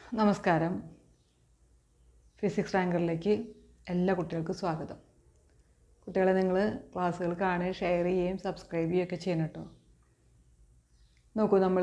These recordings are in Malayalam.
നമസ്കാരം. ഫിസിക്സ് റാങ്കറിലേക്ക് എല്ലാ കുട്ടികൾക്കും സ്വാഗതം. കുട്ടികളെ നിങ്ങൾ ക്ലാസ്സുകൾ കാണുകയും ഷെയർ ചെയ്യുകയും സബ്സ്ക്രൈബ് ചെയ്യുകയൊക്കെ ചെയ്യണം കേട്ടോ. നോക്കൂ, നമ്മൾ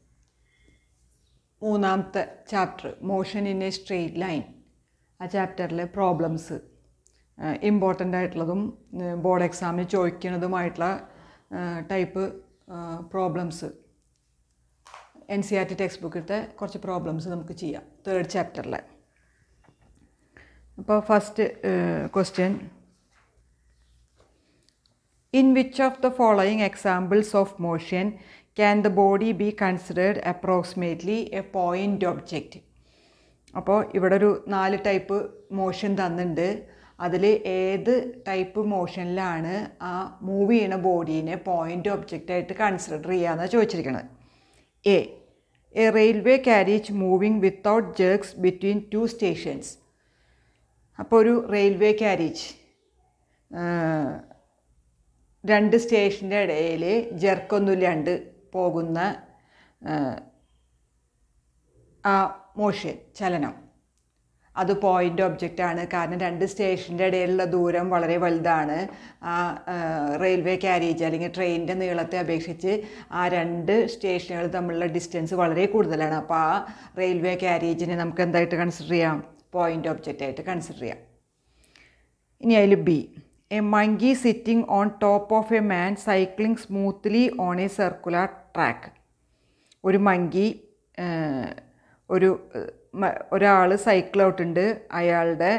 മൂന്നാമത്തെ chapter motion in a straight line, ആ ചാപ്റ്ററിലെ പ്രോബ്ലംസ്, ഇമ്പോർട്ടൻ്റ് ആയിട്ടുള്ളതും ബോർഡ് എക്സാമിന് ചോദിക്കുന്നതുമായിട്ടുള്ള ടൈപ്പ് പ്രോബ്ലംസ്, NCERT ടെക്സ്റ്റ് ബുക്കിലത്തെ കുറച്ച് പ്രോബ്ലംസ് നമുക്ക് ചെയ്യാം തേർഡ് ചാപ്റ്ററിൽ. അപ്പോൾ first question, in which of the following examples of motion can the body be considered approximately a point object? അപ്പോൾ ഇവിടെ ഒരു 4 ടൈപ്പ് മോഷൻ തന്നിട്ടുണ്ട്. അതിൽ ഏത് ടൈപ്പ് മോഷനിലാണ് ആ മൂവ് ചെയ്യണ ബോഡീനെ പോയിൻ്റ് ഒബ്ജക്റ്റായിട്ട് കൺസിഡർ ചെയ്യാമെന്നാണ് ചോദിച്ചിരിക്കുന്നത്. A railway carriage moving without jerks between 2 stations. അപ്പോൾ ഒരു റെയിൽവേ കാരേജ് 2 സ്റ്റേഷൻ്റെ ഇടയിൽ ജെർക്കൊന്നുമില്ലാണ്ട് പോകുന്ന ആ മോഷൻ, ചലനം, അത് പോയിൻ്റ് ഒബ്ജക്റ്റാണ്. കാരണം 2 സ്റ്റേഷൻ്റെ ഇടയിലുള്ള ദൂരം വളരെ വലുതാണ്. ആ റെയിൽവേ കാരേജ് അല്ലെങ്കിൽ ട്രെയിനിൻ്റെ നീളത്തെ അപേക്ഷിച്ച് ആ 2 സ്റ്റേഷനുകൾ തമ്മിലുള്ള ഡിസ്റ്റൻസ് വളരെ കൂടുതലാണ്. അപ്പോൾ ആ റെയിൽവേ കാരേജിനെ നമുക്ക് എന്തായിട്ട് കൺസിഡർ ചെയ്യാം? പോയിൻ്റ് ഒബ്ജക്റ്റായിട്ട് കൺസിഡർ ചെയ്യാം. ഇനി അതിൽ B, a monkey sitting on top of a man cycling smoothly on a circular track. ഒരു മങ്കി, ഒരാൾ സൈക്കിൾ ഔട്ടുണ്ട്, അയാളുടെ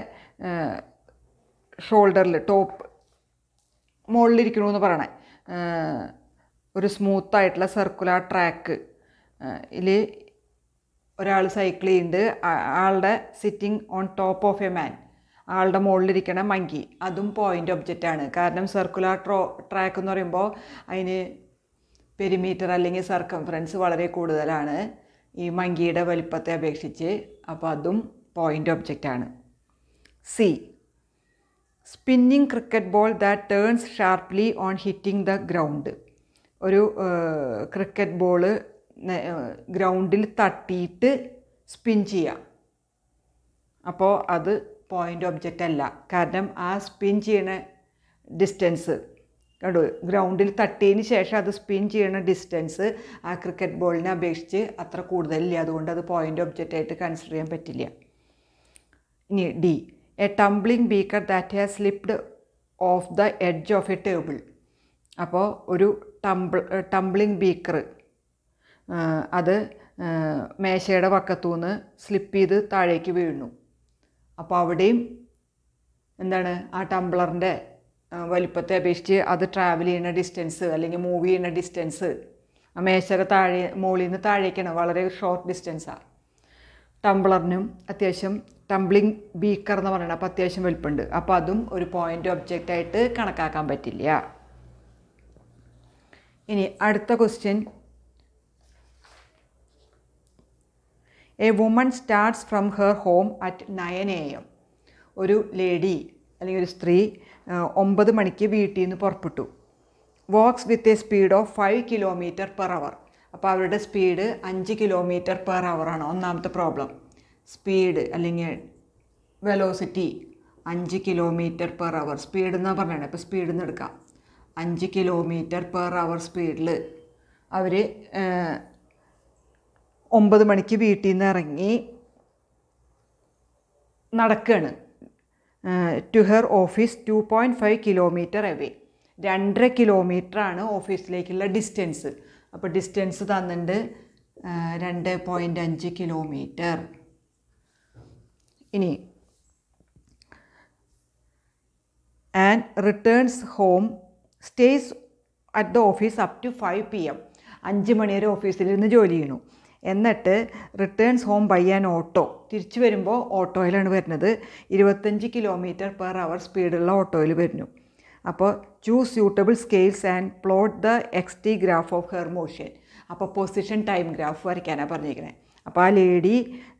ഷോൾഡറിൽ മുകളിലിരിക്കണമെന്ന് പറയണേ ഒരു സ്മൂത്തായിട്ടുള്ള സർക്കുലർ ട്രാക്ക് ഇതിൽ ഒരാൾ സൈക്കിൾ ചെയ്യുന്നുണ്ട്. ആളുടെ sitting on top of a man, ആളുടെ മുകളിലിരിക്കണ മങ്കി, അതും പോയിൻ്റ് ഒബ്ജക്റ്റാണ്. കാരണം സർക്കുലർ ട്രാക്ക് എന്ന് പറയുമ്പോൾ അതിന് പെരിമീറ്റർ അല്ലെങ്കിൽ സർക്കംഫറൻസ് വളരെ കൂടുതലാണ് ഈ മങ്കിയുടെ വലിപ്പത്തെ അപേക്ഷിച്ച്. അപ്പോൾ അതും പോയിൻ്റ് ഒബ്ജക്റ്റാണ്. C, spinning cricket ball that turns sharply on hitting the ground. ഒരു ക്രിക്കറ്റ് ബോള് ഗ്രൗണ്ടിൽ തട്ടിയിട്ട് സ്പിൻ ചെയ്യാം. അപ്പോൾ അത് പോയിൻ്റ് ഒബ്ജക്റ്റ് അല്ല. കാരണം ആ സ്പിൻ ചെയ്യണ ഡിസ്റ്റൻസ് കണ്ടു, ഗ്രൗണ്ടിൽ തട്ടിയതിന് ശേഷം അത് സ്പിൻ ചെയ്യുന്ന ഡിസ്റ്റൻസ് ആ ക്രിക്കറ്റ് ബോളിനെ അപേക്ഷിച്ച് അത്ര കൂടുതലില്ല. അതുകൊണ്ട് അത് പോയിൻ്റ് ഒബ്ജക്റ്റായിട്ട് കൺസിഡർ ചെയ്യാൻ പറ്റില്ല. ഇനി D, a tumbling beaker that has slipped off the edge of a table. അപ്പോൾ ഒരു ടംബ്ലിംഗ് ബീക്കർ അത് മേശയുടെ പക്കത്തുനിന്ന് സ്ലിപ്പ് ചെയ്ത് താഴേക്ക് വീഴുന്നു. അപ്പോൾ അവിടെയും എന്താണ്, ആ ടംബ്ലറിൻ്റെ വലിപ്പത്തെ അപേക്ഷിച്ച് അത് ട്രാവൽ ചെയ്യുന്ന ഡിസ്റ്റൻസ് അല്ലെങ്കിൽ മൂവ് ചെയ്യുന്ന ഡിസ്റ്റൻസ് ആ മേശയുടെ മുകളിൽ നിന്ന് താഴേക്കാണ്, വളരെ ഷോർട്ട് ഡിസ്റ്റൻസാണ്. ടംബ്ലറിനും അത്യാവശ്യം ടംബ്ലിംഗ് ബീക്കർ എന്ന് പറയുന്നത് അപ്പോൾ അത്യാവശ്യം വലിപ്പമുണ്ട്. അപ്പോൾ അതും ഒരു പോയിൻ്റ് ഒബ്ജക്റ്റായിട്ട് കണക്കാക്കാൻ പറ്റില്ല. ഇനി അടുത്ത question, a woman starts from her home at 9 AM. ഒരു ലേഡി അല്ലെങ്കിൽ ഒരു സ്ത്രീ 9 മണിക്ക് വീട്ടിൽ നിന്ന് പുറപ്പെട്ടു. Walks with a speed of 5 km/h. അപ്പോൾ അവരുടെ സ്പീഡ് 5 km/h ആണ്. ഒന്നാമത്തെ പ്രോബ്ലം, സ്പീഡ് അല്ലെങ്കിൽ വെലോസിറ്റി 5 km/h. സ്പീഡ് എന്നാണ് പറഞ്ഞത്. ഇപ്പോൾ സ്പീഡിൽ നിന്ന് എടുക്കാം. 5 km/h സ്പീഡിൽ അവർ 9 മണിക്ക് വീട്ടിൽ നിന്ന് ഇറങ്ങി നടക്കുകയാണ്. To her office 2.5 km away. 2.5 കിലോമീറ്ററാണ് ഓഫീസിലേക്കുള്ള ഡിസ്റ്റൻസ്. അപ്പോൾ ഡിസ്റ്റൻസ് തന്നിട്ടുണ്ട് 2.5 km. ഇനി and returns home, stays at the office up to 5 PM. 5 മണി വരെ ഓഫീസിലിരുന്ന് ജോലി ചെയ്യണു. എന്നിട്ട് returns home by an auto, തിരിച്ചു വരുമ്പോൾ ഓട്ടോയിലാണ് വരുന്നത്. 25 km/h സ്പീഡുള്ള ഓട്ടോയിൽ വരുന്നു. അപ്പോൾ choose suitable scales and plot the XT graph of her motion. അപ്പോൾ പൊസിഷൻ ടൈം ഗ്രാഫ് വരയ്ക്കാനാണ് പറഞ്ഞിരിക്കുന്നത്. അപ്പോൾ ആ ലേഡി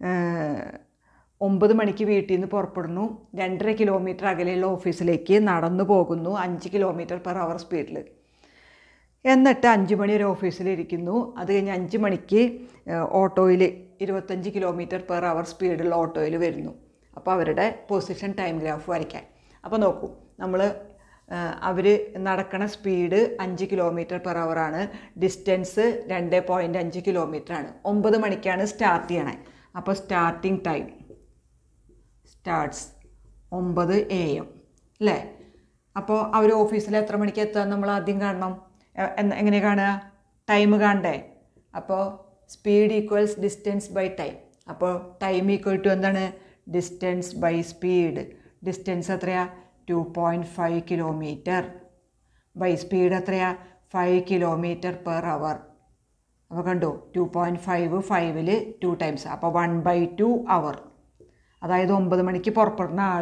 9 മണിക്ക് വീട്ടിൽ നിന്ന് പുറപ്പെടുന്നു. 2.5 കിലോമീറ്റർ അകലെയുള്ള ഓഫീസിലേക്ക് നടന്നു പോകുന്നു 5 km/h സ്പീഡിൽ. എന്നിട്ട് 5 മണി വരെ ഓഫീസിലിരിക്കുന്നു. അത് കഴിഞ്ഞ് 5 മണിക്ക് ഓട്ടോയിൽ 25 km/h സ്പീഡുള്ള ഓട്ടോയിൽ വരുന്നു. അപ്പോൾ അവരുടെ പൊസിഷൻ ടൈം ഗ്രാഫ് വരയ്ക്കാൻ. അപ്പോൾ നോക്കൂ, നമ്മൾ അവർ നടക്കണ സ്പീഡ് 5 km/h ആണ്. ഡിസ്റ്റൻസ് 2.5 km ആണ്. 9 മണിക്കാണ് സ്റ്റാർട്ട് ചെയ്യണേ. അപ്പോൾ സ്റ്റാർട്ടിങ് ടൈം സ്റ്റാർട്ട്സ് 9 AM അല്ലേ? അപ്പോൾ അവർ ഓഫീസിൽ എത്ര മണിക്ക് എത്തുക നമ്മൾ ആദ്യം കാണണം. എങ്ങനെ കാണുക? ടൈം കാണണ്ടേ? അപ്പോൾ speed equals distance by time. അപ്പോൾ ടൈം ഈക്വൽ ടു എന്താണ്? Distance by speed. ഡിസ്റ്റൻസ് എത്രയാ? 2.5 km. ബൈ സ്പീഡ് എത്രയാ? 5 km/h. അപ്പോൾ കണ്ടോ, 2.5 5ൽ 2 ടൈംസ്. അപ്പോൾ 1/2 അവർ. അതായത് 9 മണിക്ക് പുറപ്പെടുന്ന ആൾ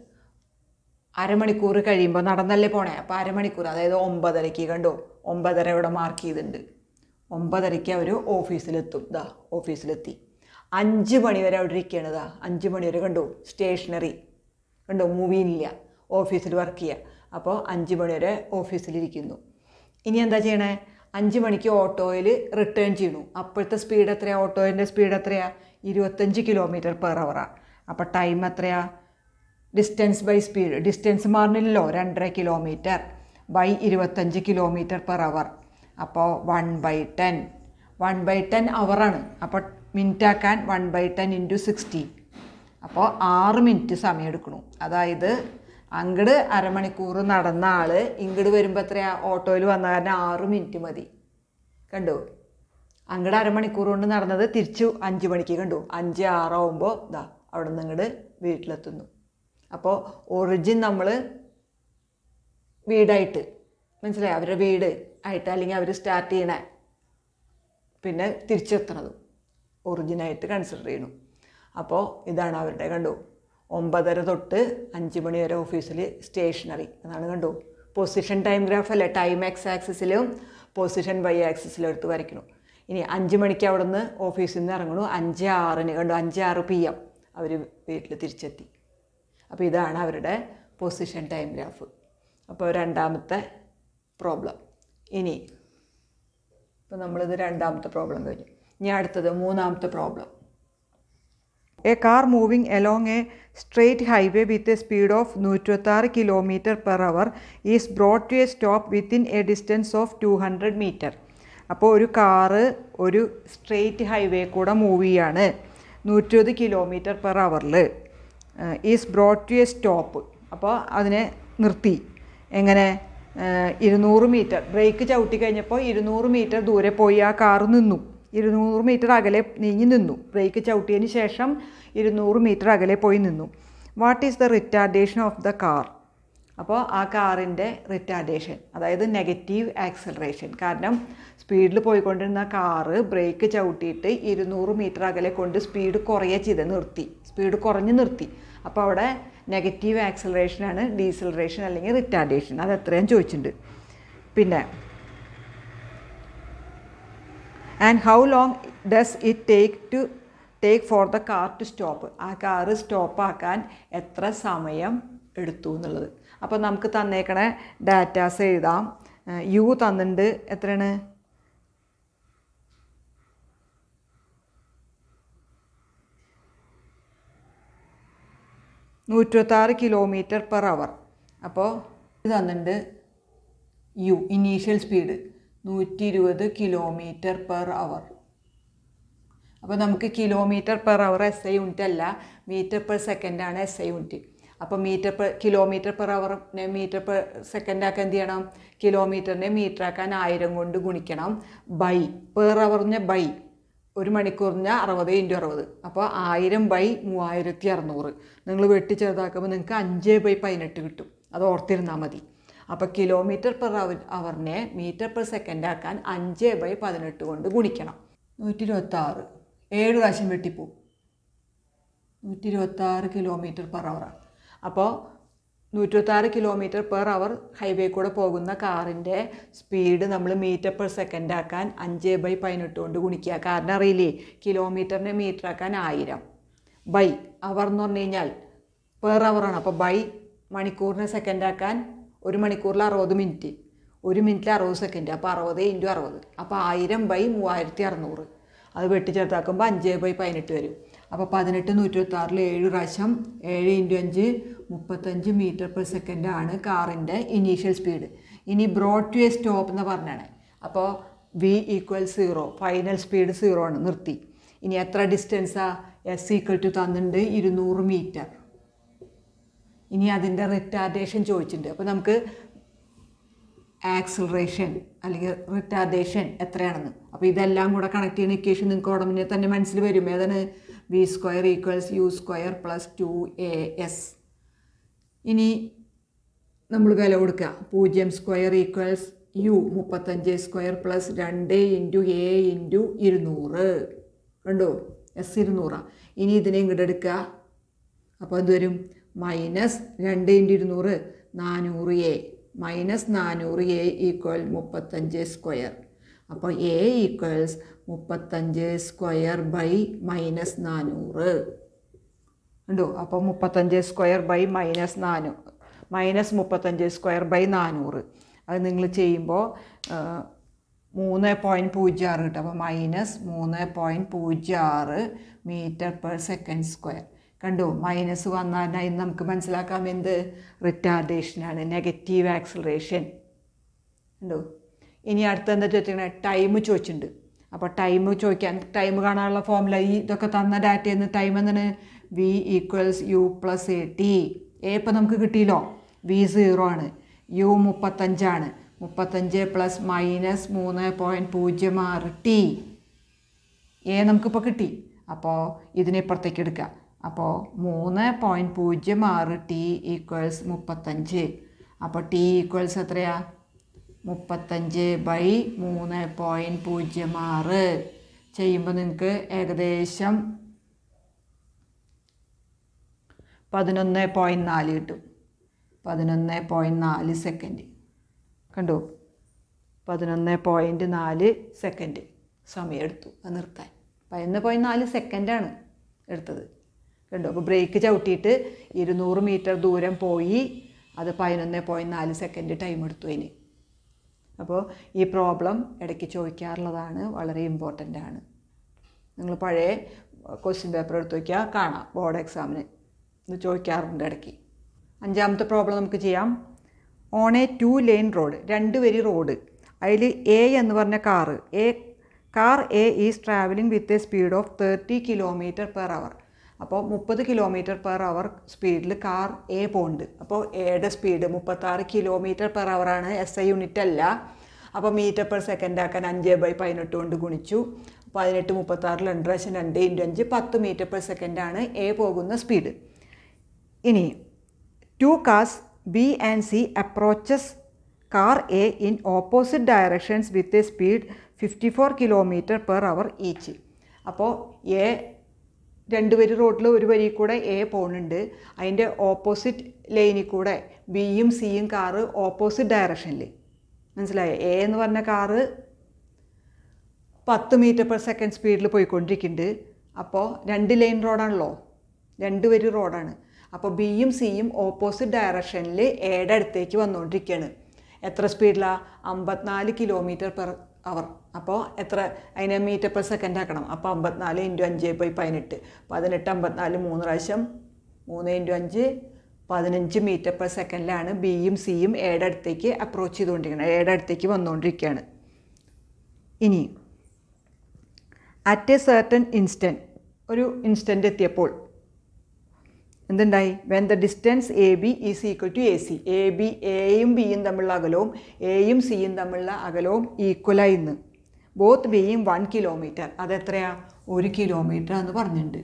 അരമണിക്കൂർ കഴിയുമ്പോൾ നടന്നല്ലേ പോണേ. അപ്പോൾ അരമണിക്കൂർ, അതായത് 9:30 കണ്ടോ, 9:30 ഇവിടെ മാർക്ക് ചെയ്തിട്ടുണ്ട്. 9:30 അവർ ഓഫീസിലെത്തും. ഓഫീസിലെത്തി. 5 മണി വരെ അവിടെ ഇരിക്കണതാ. 5 മണി വരെ കണ്ടോ, സ്റ്റേഷനറി കണ്ടോ, മൂവിയില്ല, ഓഫീസിൽ വർക്ക് ചെയ്യുക. അപ്പോൾ 5 മണി വരെ ഓഫീസിലിരിക്കുന്നു. ഇനി എന്താ ചെയ്യണേ? 5 മണിക്ക് ഓട്ടോയിൽ റിട്ടേൺ ചെയ്യണു. അപ്പോഴത്തെ സ്പീഡ് എത്രയാണ്? ഓട്ടോയിൻ്റെ സ്പീഡ് എത്രയാണ്? 25 km/h. അപ്പോൾ ടൈം എത്രയാ? Distance by speed. ഡിസ്റ്റൻസ് മാറില്ലല്ലോ, 2.5 km ബൈ 25 km/h. അപ്പോൾ 1/10. 1/10 അവറാണ്. അപ്പോൾ മിനിറ്റ് ആക്കാൻ 1/10 × 60. അപ്പോൾ 6 മിനിറ്റ് സമയം എടുക്കണം. അതായത് അങ്ങോട്ട് അരമണിക്കൂർ നടന്ന ആൾ ഇങ്ങോട്ട് വരുമ്പോൾ എത്രയാ? ഓട്ടോയിൽ വന്ന കാരണം 6 മിനിറ്റ് മതി. കണ്ടോ, അങ്ങോട്ട് അരമണിക്കൂർ കൊണ്ട് നടന്നത് തിരിച്ചു 5 മണിക്ക് കണ്ടു. 5-6 ആവുമ്പോൾ അവിടെ നിന്ന് ഇങ്ങോട്ട് വീട്ടിലെത്തുന്നു. അപ്പോൾ ഒറിജിൻ നമ്മൾ വീടായിട്ട് മനസ്സിലായി, അവരുടെ വീട് ആയിട്ട്, അല്ലെങ്കിൽ അവർ സ്റ്റാർട്ട് ചെയ്യണേ പിന്നെ തിരിച്ചെത്തണതും ഒറിജിനായിട്ട് കൺസിഡർ ചെയ്യണം. അപ്പോൾ ഇതാണ് അവരുടെ കണ്ടു, 9:30 തൊട്ട് 5 മണി വരെ ഓഫീസിൽ സ്റ്റേഷനറി. അതാണ് കണ്ടു പൊസിഷൻ ടൈം ഗ്രാഫ് അല്ലേ. ടൈം എക്സ് ആക്സിസിലും പൊസിഷൻ വൈ ആക്സിസിലും എടുത്ത് വരയ്ക്കണം. ഇനി 5 മണിക്ക് അവിടെ നിന്ന് ഓഫീസിൽ നിന്ന് ഇറങ്ങണു. 5:06 കണ്ടു, 5:06 PM അവർ വീട്ടിൽ തിരിച്ചെത്തി. അപ്പോൾ ഇതാണ് അവരുടെ പൊസിഷൻ ടൈം ഗ്രാഫ്. അപ്പോൾ രണ്ടാമത്തെ പ്രോബ്ലം. ഇനി ഇപ്പോൾ നമ്മളിത് രണ്ടാമത്തെ പ്രോബ്ലം കഴിഞ്ഞു. ഇനി അടുത്തത് മൂന്നാമത്തെ problem. A car moving along a straight highway with a speed of 126 km/h is brought to a stop within a distance of 200 meter. അപ്പോൾ ഒരു കാറ് ഒരു സ്ട്രെയിറ്റ് ഹൈവേ കൂടെ മൂവ് ചെയ്യാണ് 120 km/h. Is brought to a stop. അപ്പോൾ അതിനെ നിർത്തി. എങ്ങനെ? 200 മീറ്റർ. ബ്രേക്ക് ചവിട്ടി കഴിഞ്ഞപ്പോൾ 200 മീറ്റർ ദൂരെ പോയി ആ കാറ് നിന്നു. 200 മീറ്റർ അകലെ നീങ്ങി നിന്നു. ബ്രേക്ക് ചവിട്ടിയതിന് ശേഷം 200 മീറ്റർ അകലെ പോയി നിന്നു. What is the retardation of the car? അപ്പോൾ ആ കാറിൻ്റെ റിറ്റാർഡേഷൻ, അതായത് നെഗറ്റീവ് ആക്സലറേഷൻ. കാരണം സ്പീഡിൽ പോയിക്കൊണ്ടിരുന്ന കാറ് ബ്രേക്ക് ചവിട്ടിയിട്ട് 200 മീറ്റർ അകലെ കൊണ്ട് സ്പീഡ് കുറയുക ചെയ്ത് നിർത്തി. സ്പീഡ് കുറഞ്ഞ് നിർത്തി. അപ്പോൾ അവിടെ നെഗറ്റീവ് ആക്സലറേഷനാണ് ഡീസലറേഷൻ അല്ലെങ്കിൽ റിറ്റാർഡേഷൻ. അത് എത്രയും ചോദിച്ചിട്ടുണ്ട്. പിന്നെ and how long does it take for the car to stop? ആ കാറ് സ്റ്റോപ്പാക്കാൻ എത്ര സമയം എടുത്തു എന്നുള്ളത്. അപ്പോൾ നമുക്ക് തന്നേക്കണ ഡാറ്റാസ് എഴുതാം. യു തന്നിട്ടുണ്ട്. എത്രയാണ്? 126 km/h. അപ്പോൾ ഇത് തന്നിട്ടുണ്ട് യു. Initial speed 120 km/h. അപ്പോൾ നമുക്ക് km/h SI യൂണിറ്റ് അല്ല, m/s ആണ് SI യൂണിറ്റ്. അപ്പോൾ km/h m/s ആക്കാൻ എന്ത് ചെയ്യണം? കിലോമീറ്ററിനെ മീറ്റർ ആക്കാൻ 1000 കൊണ്ട് ഗുണിക്കണം. ബൈ പെർ അവറിന് ബൈ ഒരു മണിക്കൂറിന് 60 × 60. അപ്പോൾ 1000/3600. നിങ്ങൾ വെട്ടി ചെറുതാക്കുമ്പോൾ നിങ്ങൾക്ക് 5/18 കിട്ടും. അത് ഓർത്തിരുന്നാൽ മതി. അപ്പോൾ km/h m/s ആക്കാൻ 5/18 കൊണ്ട് ഗുണിക്കണം. 126 7 പ്രാവശ്യം വെട്ടിപ്പോവും. 126 km/h. അപ്പോൾ 126 km/h ഹൈവേ കൂടെ പോകുന്ന കാറിൻ്റെ സ്പീഡ് നമ്മൾ m/s ആക്കാൻ 5/18 കൊണ്ട് ഗുണിക്കുക. കാരണം അറിയില്ലേ, കിലോമീറ്ററിനെ മീറ്റർ ആക്കാൻ 1000 ബൈ അവർ എന്ന് പറഞ്ഞു കഴിഞ്ഞാൽ പെർ അവറാണ്. അപ്പോൾ ബൈ മണിക്കൂറിനെ സെക്കൻഡ് ആക്കാൻ 1 മണിക്കൂറിൽ 60 മിനിറ്റ്, 1 മിനിറ്റിൽ 60 സെക്കൻഡ്. അപ്പോൾ 60 × 60. അപ്പോൾ 1000/3600. അത് വെട്ടി ചേർത്താക്കുമ്പോൾ 5/18 വരും. അപ്പോൾ 18 126 7 പ്രാവശ്യം 7 × 5 35 മീറ്റർ/സെക്കൻഡ് ആണ് കാറിൻ്റെ ഇനീഷ്യൽ സ്പീഡ്. ഇനി ബ്രോഡ് ടു എ സ്റ്റോപ്പ് എന്ന് പറഞ്ഞാണ്. അപ്പോൾ V = 0, ഫൈനൽ സ്പീഡ് 0 ആണ്, നിർത്തി. ഇനി എത്ര ഡിസ്റ്റൻസാണ്? S = തന്നിട്ടുണ്ട് 200 മീറ്റർ. ഇനി അതിൻ്റെ റിട്ടാർഡേഷൻ ചോദിച്ചിട്ടുണ്ട്. അപ്പോൾ നമുക്ക് ആക്സിലറേഷൻ അല്ലെങ്കിൽ റിട്ടാർഡേഷൻ എത്രയാണെന്ന്, അപ്പോൾ ഇതെല്ലാം കൂടെ കണക്ട് ചെയ്യുന്ന ഇക്വേഷൻ നിങ്ങൾക്ക് ഉടനെ തന്നെ മനസ്സിൽ വരും. ഏതാണ്? V² = U² + 2AS. ഇനി നമ്മൾ വില കൊടുക്കുക. 0² = U 35² + 2 × A × 200. കണ്ടോ? S 200. ഇനി ഇതിനെ ഇങ്ങോട്ട് എടുക്കുക. അപ്പോൾ എന്ത് വരും? -2 × 200 400A -400A = 35². അപ്പോൾ A = 35² -400. ഉണ്ടോ? അപ്പോൾ 35² -35² 400. അത് നിങ്ങൾ ചെയ്യുമ്പോൾ 3.06 കിട്ടും. അപ്പോൾ -3.06 മീറ്റർ/സെക്കൻഡ്². കണ്ടോ? മൈനസ് വന്നാൽ നമുക്ക് മനസ്സിലാക്കാം എന്ത്? റിട്ടാർഡേഷനാണ്, നെഗറ്റീവ് ആക്സിലറേഷൻ. ഉണ്ടോ? ഇനി അടുത്ത എന്താ ചോദിച്ചിട്ടുണ്ടെങ്കിൽ ടൈം ചോദിച്ചിട്ടുണ്ട്. അപ്പോൾ ടൈം ചോദിക്കാൻ, ടൈം കാണാനുള്ള ഫോർമുല ഇതൊക്കെ തന്ന ഡാറ്റയിൽ നിന്ന് ടൈം എന്താണ്? V = U + AT. A ഇപ്പോൾ നമുക്ക് കിട്ടിയല്ലോ, V 0 ആണ്, U 35 ആണ്, 35 + -3.06 T. A നമുക്കിപ്പോൾ കിട്ടി. അപ്പോൾ ഇതിനെ ഇപ്പുറത്തേക്ക് എടുക്കുക. അപ്പോൾ 3.06 T = 35. അപ്പോൾ T = എത്രയാ? 35/3.06 ചെയ്യുമ്പോൾ നിങ്ങൾക്ക് ഏകദേശം 11.4 കിട്ടും. 11.4 സെക്കൻഡ്. കണ്ടോ? 11.4 സെക്കൻഡ് സമയം എടുത്തു അത് നിർത്താൻ. 11.4 സെക്കൻഡാണ് എടുത്തത്. കണ്ടോ? അപ്പോൾ ബ്രേക്ക് ചവിട്ടിയിട്ട് 200 മീറ്റർ ദൂരം പോയി. അത് 11.4 സെക്കൻഡ് ടൈം എടുത്തു അതിന്. അപ്പോൾ ഈ പ്രോബ്ലം ഇടയ്ക്ക് ചോദിക്കാറുള്ളതാണ്, വളരെ ഇമ്പോർട്ടൻ്റ് ആണ്. നിങ്ങൾ പഴയ ക്വസ്റ്റ്യൻ പേപ്പർ എടുത്ത് നോക്കിയാൽ കാണാം, ബോർഡ് എക്സാമിന് ഇത് ചോദിക്കാറുണ്ട് ഇടയ്ക്ക്. 5ാമത്തെ പ്രോബ്ലം നമുക്ക് ചെയ്യാം. ഓൺ എ 2 lane റോഡ്, 2 വരി റോഡ്, അതിൽ A എന്ന് പറഞ്ഞ car A is travelling with a speed of 30 km/h. അപ്പോൾ 30 km/h സ്പീഡിൽ കാർ A പോകുന്നുണ്ട്. അപ്പോൾ എയുടെ സ്പീഡ് 36 km/h ആണ്, SI യൂണിറ്റ് അല്ല. അപ്പോൾ മീറ്റർ/സെക്കൻഡ് ആക്കാൻ 5/18 കൊണ്ട് ഗുണിച്ചു. 18 36 2 പ്രാവശ്യം 2 × 5 10 മീറ്റർ/സെക്കൻഡ് ആണ് A പോകുന്ന സ്പീഡ്. ഇനി 2 cars B and C approaches car A in opposite directions with a speed 54 km/h each. അപ്പോൾ A 2 വരി റോഡിൽ ഒരു വരി കൂടെ A പോകുന്നുണ്ട്. അതിൻ്റെ ഓപ്പോസിറ്റ് ലൈനിൽ കൂടെ ബിയും സിയും കാറ് ഓപ്പോസിറ്റ് ഡയറക്ഷനിൽ. മനസ്സിലായോ? A എന്ന് പറഞ്ഞ കാറ് 10 മീറ്റർ/സെക്കൻഡ് സ്പീഡിൽ പോയിക്കൊണ്ടിരിക്കുന്നുണ്ട്. അപ്പോൾ 2 ലൈൻ റോഡാണല്ലോ, 2 വരി റോഡാണ്. അപ്പോൾ ബിയും സിയും ഓപ്പോസിറ്റ് ഡയറക്ഷനിൽ എയുടെ അടുത്തേക്ക് വന്നുകൊണ്ടിരിക്കുകയാണ്. എത്ര സ്പീഡിലാണ്? 54 km/h. അപ്പോൾ എത്ര? അതിനെ മീറ്റർ/സെക്കൻഡ് ആക്കണം. അപ്പോൾ 54 × 5/18 18 54 3 പ്രാവശ്യം 3 × 5 15 മീറ്റർ/സെക്കൻഡിലാണ് ബിയും സിയും എയുടെ അടുത്തേക്ക് അപ്രോച്ച് ചെയ്തുകൊണ്ടിരിക്കുന്നത്, എയുടെ അടുത്തേക്ക് വന്നുകൊണ്ടിരിക്കുകയാണ്. ഇനി അറ്റ് എ സർട്ടൻ ഇൻസ്റ്റൻറ്റ്, ഒരു ഇൻസ്റ്റൻറ്റ് എത്തിയപ്പോൾ എന്തുണ്ടായി? When the distance AB is equal to AC. എയും ബിയും തമ്മിലുള്ള അകലവും എയും സിയും തമ്മിലുള്ള അകലവും ഈക്വലായി ഇന്ന്. ബോത്ത് ബിയും 1 km. അതെത്രയാ? 1 km എന്ന് പറഞ്ഞിട്ടുണ്ട്.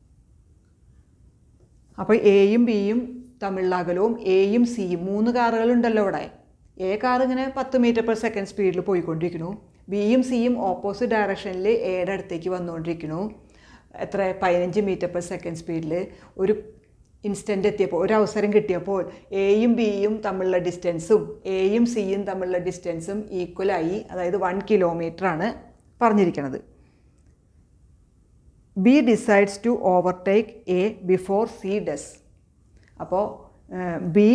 അപ്പോൾ എയും ബിയും തമ്മിലുള്ള അകലവും എയും സിയും, 3 കാറുകളുണ്ടല്ലോ ഇവിടെ. എ കാർ ഇങ്ങനെ 10 മീറ്റർ/സെക്കൻഡ് സ്പീഡിൽ പോയിക്കൊണ്ടിരിക്കുന്നു. ബിയും സിയും ഓപ്പോസിറ്റ് ഡയറക്ഷനിൽ എയുടെ അടുത്തേക്ക് വന്നുകൊണ്ടിരിക്കുന്നു. എത്ര? 15 മീറ്റർ/സെക്കൻഡ് സ്പീഡിൽ. ഒരു ഇൻസ്റ്റൻ്റ് എത്തിയപ്പോൾ, ഒരു അവസരം കിട്ടിയപ്പോൾ എയും ബിയും തമ്മിലുള്ള ഡിസ്റ്റൻസും എയും സിയും തമ്മിലുള്ള ഡിസ്റ്റൻസും ഈക്വലായി, അതായത് 1 km ആണ് പറഞ്ഞിരിക്കുന്നത്. B decides to overtake A before C does. അപ്പോൾ ബി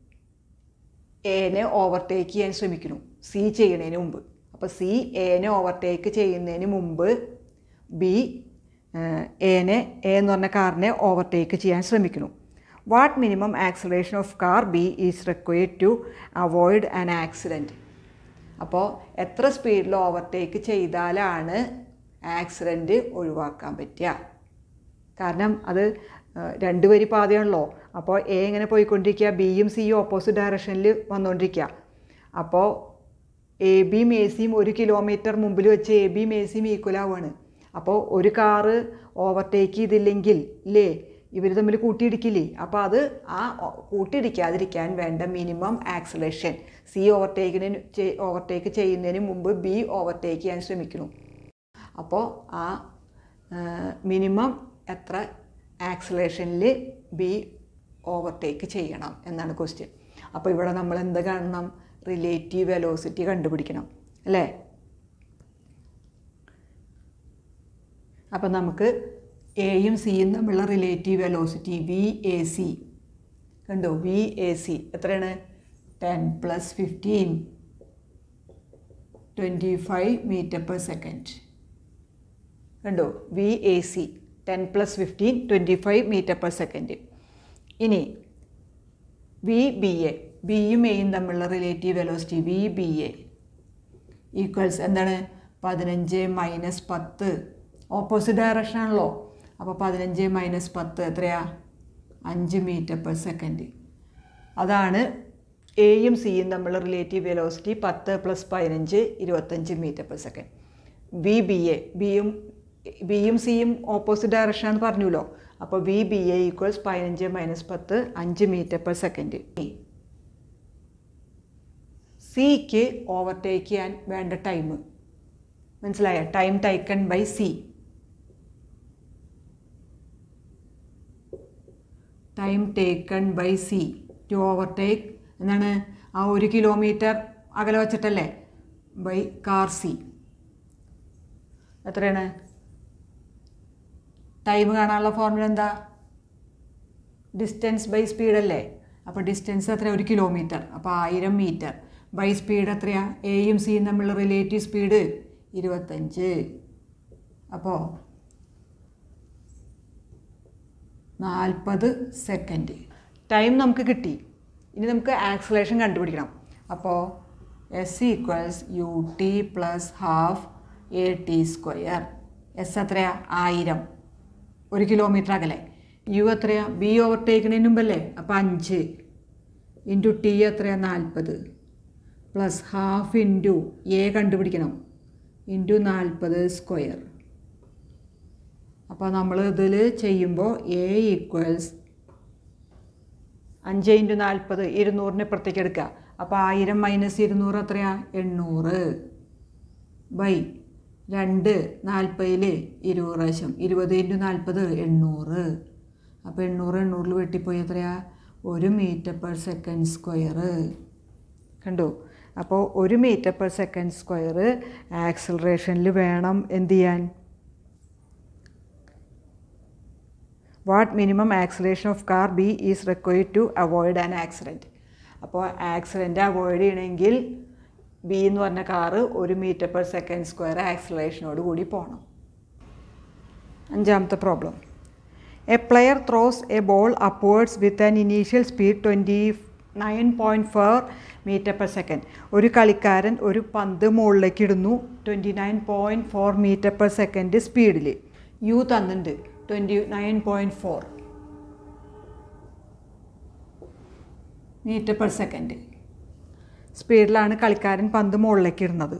എനെ ഓവർടേക്ക് ചെയ്യാൻ ശ്രമിക്കുന്നു സി ചെയ്യുന്നതിന് മുമ്പ്. അപ്പോൾ സി എനെ ഓവർടേക്ക് ചെയ്യുന്നതിന് മുമ്പ് ബി എ എന്ന് പറഞ്ഞ കാറിനെ ഓവർടേക്ക് ചെയ്യാൻ ശ്രമിക്കുന്നു. What minimum acceleration of car B is required to avoid an accident. അപ്പോൾ എത്ര സ്പീഡിൽ ഓവർടേക്ക് ചെയ്താലാണ് ആക്സിഡൻറ്റ് ഒഴിവാക്കാൻ പറ്റുക? കാരണം അത് രണ്ട് വരി പാതയാണല്ലോ. അപ്പോൾ എ ഇങ്ങനെ പോയിക്കൊണ്ടിരിക്കുക, ബിയും സിയും ഓപ്പോസിറ്റ് ഡയറക്ഷനിൽ വന്നുകൊണ്ടിരിക്കുക. അപ്പോൾ എ ബിയും എ സിയും 1 കിലോമീറ്റർ മുമ്പിൽ വെച്ച് എ ബിയും എ സിയും ഈക്വൽ ആവുകയാണ്. അപ്പോൾ ഒരു കാറ് ഓവർടേക്ക് ചെയ്തില്ലെങ്കിൽ ഇല്ലേ ഇവർ തമ്മിൽ കൂട്ടിയിടിക്കില്ലേ? അപ്പോൾ അത് ആ കൂട്ടിയിടിക്കാതിരിക്കാൻ വേണ്ട മിനിമം ആക്സിലറേഷൻ സി ഓവർടേക്ക് ചെയ്യുന്നതിന് മുമ്പ് ബി ഓവർടേക്ക് ചെയ്യാൻ ശ്രമിക്കുന്നു. അപ്പോൾ ആ മിനിമം എത്ര ആക്സിലറേഷനിൽ ബി ഓവർടേക്ക് ചെയ്യണം എന്നാണ് ക്വസ്റ്റ്യൻ. അപ്പോൾ ഇവിടെ നമ്മൾ എന്ത് കാണണം? റിലേറ്റീവ് വെലോസിറ്റി കണ്ടുപിടിക്കണം അല്ലേ? അപ്പം നമുക്ക് എയും സിയും തമ്മിലുള്ള relative velocity V A C കണ്ടോ? വി എ സി എത്രയാണ്? 10 + 15 25 മീറ്റർ പെർ സെക്കൻഡ്. കണ്ടോ? V A C 10 + 15 25 metre per second. ഇനി വി ബി എ, ബിയും എയും തമ്മിലുള്ള relative velocity V B A equals എന്താണ്? 15 - 10 ഓപ്പോസിറ്റ് ഡയറക്ഷൻ ആണല്ലോ. അപ്പോൾ 15 - 10 എത്രയാ? 5 മീറ്റർ പെർ സെക്കൻഡ്. അതാണ് എയും സിയും തമ്മിലുള്ള relative velocity. 10 + 15 25 metre per second. V B A, ബിയും സിയും ഓപ്പോസിറ്റ് ഡയറക്ഷൻ ആണെന്ന് പറഞ്ഞല്ലോ. അപ്പോൾ V B A equals 15 - 10 5 metre per second. സിക്ക് ഓവർടേക്ക് ചെയ്യാൻ വേണ്ട ടൈം മനസ്സിലായ? Time taken by C. Time taken by C to overtake എന്താണ്? ആ 1 കിലോമീറ്റർ അകലെ വച്ചിട്ടല്ലേ? ബൈ കാർ സി എത്രയാണ്? ടൈം കാണാനുള്ള ഫോർമുല എന്താ? ഡിസ്റ്റൻസ് ബൈ സ്പീഡ് അല്ലേ? അപ്പോൾ ഡിസ്റ്റൻസ് എത്ര? 1 കിലോമീറ്റർ. അപ്പോൾ 1000 മീറ്റർ ബൈ സ്പീഡ് എത്രയാ? എയും സിയും തമ്മിലുള്ള റിലേറ്റീവ് സ്പീഡ് 25. അപ്പോൾ 40 സെക്കൻഡ് ടൈം നമുക്ക് കിട്ടി. ഇനി നമുക്ക് ആക്സിലറേഷൻ കണ്ടുപിടിക്കണം. അപ്പോൾ S equals U T plus half A T square. S എത്രയാ? 1000 1 കിലോമീറ്റർ അകലെ. യു എത്രയാ? ബി ഓവർടേക്കുന്നതിന് മുമ്പല്ലേ? അപ്പോൾ 5 ഇൻറ്റു ടി എത്രയാ? 40 പ്ലസ് ഹാഫ് ഇൻറ്റു എ കണ്ടുപിടിക്കണം ഇൻറ്റു 40 സ്ക്വയർ. അപ്പോൾ നമ്മൾ ഇതിൽ ചെയ്യുമ്പോൾ എ ഈക്വൽസ് 5 × 40 200 ഇപ്പുറത്തേക്ക് എടുക്കുക. അപ്പോൾ 1000 - 200 എത്രയാ? 800 ബൈ 2 40 20 പ്രാവശ്യം 20 × 40 800. അപ്പോൾ 800 800 വെട്ടിപ്പോയി എത്രയാ? 1 മീറ്റർ പെർ സെക്കൻഡ് സ്ക്വയർ. കണ്ടു? അപ്പോൾ 1 മീറ്റർ പെർ സെക്കൻഡ് സ്ക്വയർ ആക്സിലറേഷനിൽ വേണം എന്ത് ചെയ്യാൻ? What minimum acceleration of car B is required to avoid an accident. അപ്പോൾ ആക്സിഡൻറ്റ് അവോയ്ഡ് ചെയ്യണമെങ്കിൽ ബി എന്ന് പറഞ്ഞ car 1 metre per second square ആക്സിലറേഷനോട് കൂടി പോകണം. 5ാമത്തെ problem. A player throws a ball upwards with an initial speed 29.4 metre per second. ഒരു കളിക്കാരൻ ഒരു പന്ത് മുകളിലേക്ക് ഇടുന്നു 29.4 മീറ്റർ പെർ സെക്കൻഡ് സ്പീഡിൽ. യു തന്നിട്ടുണ്ട് 29.4 മീറ്റർ പെർ സെക്കൻഡ് സ്പീഡിലാണ് കളിക്കാരൻ പന്ത് മുകളിലേക്ക് ഇടുന്നത്.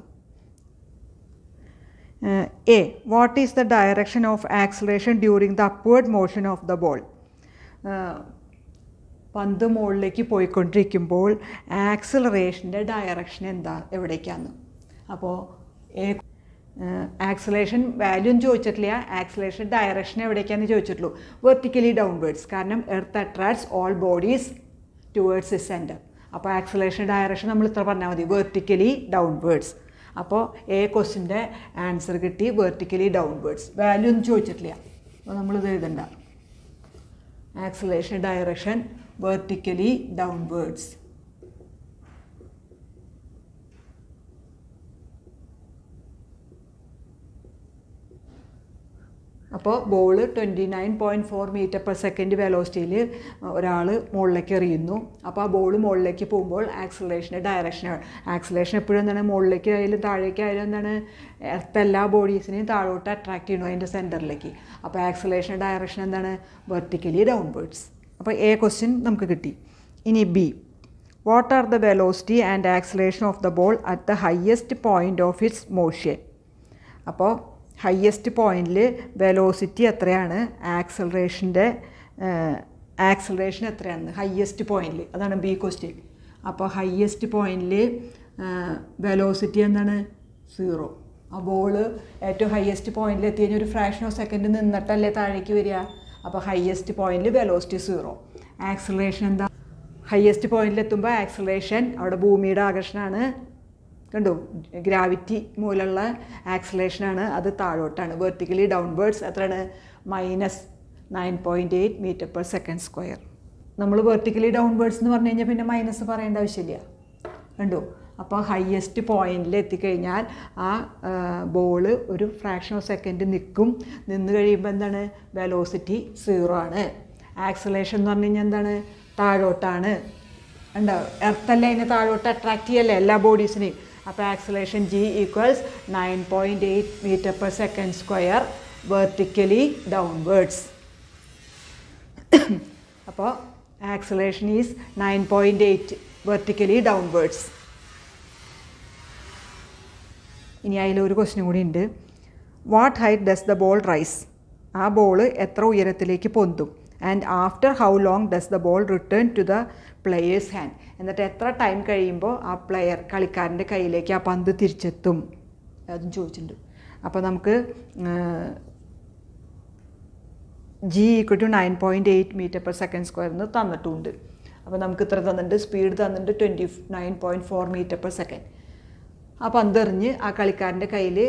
A. What is the direction of acceleration during the upward motion of the ball. പന്ത് മുകളിലേക്ക് പോയിക്കൊണ്ടിരിക്കുമ്പോൾ ആക്സിലറേഷൻ്റെ ഡയറക്ഷൻ എന്താ? എവിടേക്കാണ്? അപ്പോൾ എ ആക്സിലറേഷൻ വാല്യൂം ചോദിച്ചിട്ടില്ല, ആക്സിലറേഷൻ ഡയറക്ഷൻ എവിടേക്കാണെന്ന് ചോദിച്ചിട്ടുള്ളൂ. Vertically downwards. കാരണം earth attracts all bodies towards is centre. അപ്പോൾ ആക്സിലറേഷൻ ഡയറക്ഷൻ നമ്മൾ ഇത്ര പറഞ്ഞാൽ മതി, വെർട്ടിക്കലി ഡൗൺവേർഡ്സ്. അപ്പോൾ എ ക്വസ്റ്റിൻ്റെ ആൻസർ കിട്ടി, വെർട്ടിക്കലി ഡൗൺവേർഡ്സ്. വാല്യൂ ഒന്നും ചോദിച്ചിട്ടില്ല, അപ്പോൾ നമ്മളിത് എഴുതണ്ട. Acceleration direction vertically downwards. അപ്പോൾ ബോൾ 29.4 മീറ്റർ പെർ സെക്കൻഡ് വെലോസിറ്റിയിൽ ഒരാൾ മുകളിലേക്ക് എറിയുന്നു. അപ്പോൾ ആ ബോൾ മുകളിലേക്ക് പോകുമ്പോൾ ആക്സിലറേഷൻ്റെ ഡയറക്ഷനാണ്. ആക്സിലറേഷൻ എപ്പോഴും എന്താണ്, മുകളിലേക്ക് ആയാലും താഴേക്ക് ആയാലും എന്താണ്, എർത്ത് എല്ലാ ബോഡീസിനെയും താഴോട്ട് അട്രാക്ട് ചെയ്യണു അതിൻ്റെ സെൻറ്ററിലേക്ക്. അപ്പോൾ ആക്സിലറേഷൻ്റെ ഡയറക്ഷൻ എന്താണ്, വെർട്ടിക്കലി ഡൗൺവേർഡ്സ്. അപ്പോൾ എ ക്വസ്റ്റ്യൻ നമുക്ക് കിട്ടി. ഇനി B, what are the velocity and acceleration of the ball at the highest point of its motion. അപ്പോൾ ഹയസ്റ്റ് പോയിൻറ്റിൽ വെലോസിറ്റി എത്രയാണ്, ആക്സിലറേഷൻ എത്രയാണ് ഹയസ്റ്റ് പോയിൻറ്റിൽ, അതാണ് ബി ക്വസ്റ്റ്യൻ. അപ്പോൾ ഹയസ്റ്റ് പോയിൻറ്റിൽ വെലോസിറ്റി എന്താണ്, 0. ആ ബോള് ഏറ്റവും ഹയസ്റ്റ് പോയിൻറ്റിൽ എത്തി കഴിഞ്ഞാൽ ഒരു ഫ്രാക്ഷൻ ഓഫ് സെക്കൻഡ് നിന്നിട്ടല്ലേ താഴേക്ക് വരിക. അപ്പോൾ ഹയസ്റ്റ് പോയിൻറ്റിൽ വെലോസിറ്റി 0. ആക്സിലറേഷൻ എന്താ, ഹയസ്റ്റ് പോയിൻറ്റിൽ എത്തുമ്പോൾ ആക്സിലറേഷൻ അവിടെ ഭൂമിയുടെ ആകർഷണമാണ്, കണ്ടു, ഗ്രാവിറ്റി മൂലമുള്ള ആക്സിലറേഷനാണ്, അത് താഴോട്ടാണ്, വെർട്ടിക്കലി ഡൗൺവേർഡ്സ്. എത്രയാണ്, -9.8 മീറ്റർ പെർ സെക്കൻഡ് സ്ക്വയർ. നമ്മൾ വെർട്ടിക്കലി ഡൗൺവേർഡ്സ് എന്ന് പറഞ്ഞു കഴിഞ്ഞാൽ പിന്നെ മൈനസ് പറയേണ്ട ആവശ്യമില്ല, കണ്ടു. അപ്പോൾ ഹയസ്റ്റ് പോയിൻറ്റിൽ എത്തിക്കഴിഞ്ഞാൽ ആ ബോള് ഒരു ഫ്രാക്ഷൻ ഓഫ് സെക്കൻഡ് നിന്ന് കഴിയുമ്പോൾ എന്താണ്, വെലോസിറ്റി 0 ആണ്. ആക്സിലറേഷൻ എന്ന് പറഞ്ഞു കഴിഞ്ഞാൽ എന്താണ്, താഴോട്ടാണ്, ഉണ്ടാവും, എർത്തല്ലേ അതിനെ താഴോട്ട് അട്രാക്റ്റ് ചെയ്യല്ലേ എല്ലാ ബോഡീസിനെയും. അപ്പോൾ acceleration G = 9.8 metre per second square vertically downwards. അപ്പോൾ ആക്സിലറേഷൻ ഈസ് 9.8 വെർട്ടിക്കലി ഡൗൺവേർഡ്സ്. ഇനി അതിലൊരു ക്വസ്റ്റ്യൻ കൂടി ഉണ്ട്. What height does the ball rise? ആ ബോൾ എത്ര ഉയരത്തിലേക്ക് പൊന്തും? And after how long does the ball return to the player's hand? എന്നിട്ട് എത്ര ടൈം കഴിയുമ്പോൾ ആ കളിക്കാരൻ്റെ കയ്യിലേക്ക് ആ പന്ത് തിരിച്ചെത്തും? അതും ചോദിച്ചിട്ടുണ്ട്. അപ്പോൾ നമുക്ക് G = 9.8 metre per second square എന്ന് തന്നിട്ടുണ്ട്. അപ്പോൾ നമുക്ക് ഇത്ര തന്നിട്ടുണ്ട്, സ്പീഡ് തന്നിട്ടുണ്ട് 29.4 മീറ്റർ പെർ സെക്കൻഡ്. ആ പന്തെറിഞ്ഞ് ആ കളിക്കാരൻ്റെ കയ്യിൽ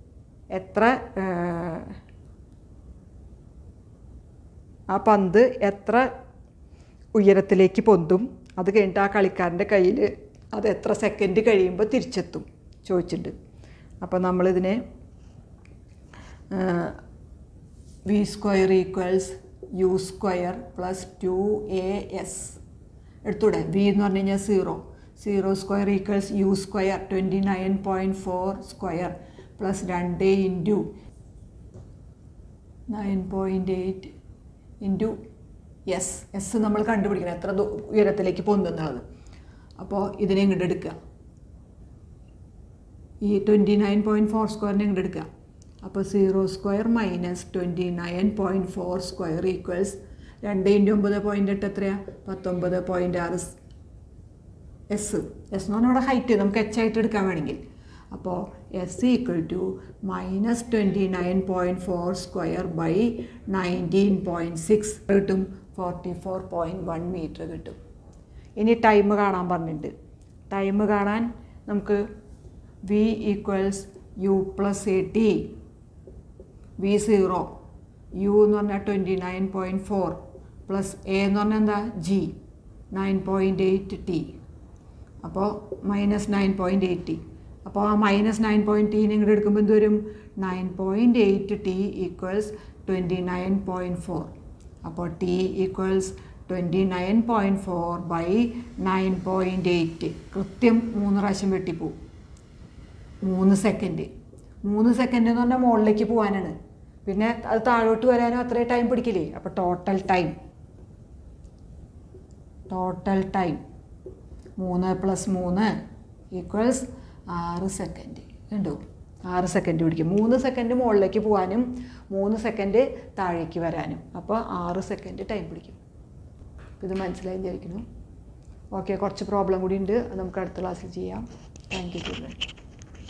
ആ പന്ത് എത്ര ഉയരത്തിലേക്ക് പൊന്തും, അത് കഴിഞ്ഞിട്ട് ആ കളിക്കാരൻ്റെ കയ്യിൽ അത് എത്ര സെക്കൻഡ് കഴിയുമ്പോൾ തിരിച്ചെത്തും ചോദിച്ചിട്ടുണ്ട്. അപ്പോൾ നമ്മളിതിനെ v² = u² + 2as എടുത്തൂടെ. v എന്ന് പറഞ്ഞു കഴിഞ്ഞാൽ 0. 0² = u², 29.4 square plus 2 into 9.8 into S നമ്മൾ കണ്ടുപിടിക്കണം എത്ര ഉയരത്തിലേക്ക് പൊന്തുന്നുള്ളത്. അപ്പോൾ ഇതിനെ ഇങ്ങോട്ട് എടുക്കുക, ഈ 29.4 സ്ക്വയറിനെ ഇങ്ങോട്ട് എടുക്കുക. അപ്പോൾ 0² - 29.4 സ്ക്വയർ = 2 × 9.8 എത്രയാണ്, 19.6 എസ് എന്ന് പറഞ്ഞാൽ അവിടെ ഹൈറ്റ് നമുക്ക് h ആയിട്ട് എടുക്കാൻ വേണമെങ്കിൽ. അപ്പോൾ S = -29.4 സ്ക്വയർ ബൈ 19.6 കിട്ടും, 44.1 മീറ്റർ കിട്ടും. ഇനി ടൈം കാണാൻ പറഞ്ഞിട്ടുണ്ട്. ടൈം കാണാൻ നമുക്ക് v = u + at, v0 u എന്ന് പറഞ്ഞാൽ 29.4 പ്ലസ് a എന്ന് പറഞ്ഞാൽ എന്താ g 9.8t, അപ്പോൾ -9.8t. അപ്പോൾ ആ -9.t ഇങ്ങോട്ട് എടുക്കുമ്പോൾ എന്ത് വരും, 9.8t = 29.4. അപ്പോൾ t = 29.4 / 9.8, കൃത്യം 3 പ്രാവശ്യം വെട്ടിപ്പോവും. 3 സെക്കൻഡ് എന്ന് പറഞ്ഞാൽ മുകളിലേക്ക് പോകാനാണ്, പിന്നെ അത് താഴോട്ട് വരാനും അത്രയും ടൈം പിടിക്കില്ലേ. അപ്പോൾ ടോട്ടൽ ടൈം 3 + 3 = 6 സെക്കൻഡ്. കണ്ടോ, 6 സെക്കൻഡ് പിടിക്കും. 3 സെക്കൻഡ് മുകളിലേക്ക് പോകാനും 3 സെക്കൻഡ് താഴേക്ക് വരാനും. അപ്പോൾ 6 സെക്കൻഡ് ടൈം പിടിക്കും. ഇത് മനസ്സിലായി വിചാരിക്കുന്നു. ഓക്കെ, കുറച്ച് പ്രോബ്ലം കൂടി ഉണ്ട്, അത് നമുക്ക് അടുത്ത ക്ലാസ്സിൽ ചെയ്യാം. Thank U.